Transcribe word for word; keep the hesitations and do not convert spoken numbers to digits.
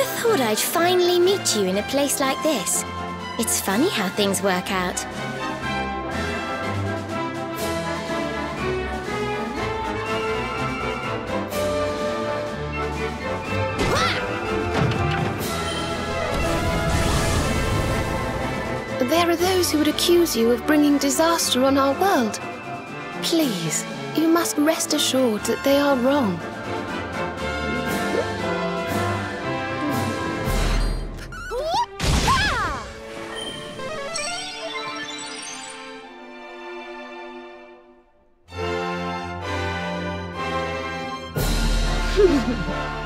thought I'd finally meet you in a place like this. It's funny how things work out. There are those who would accuse you of bringing disaster on our world. Please, you must rest assured that they are wrong. Ha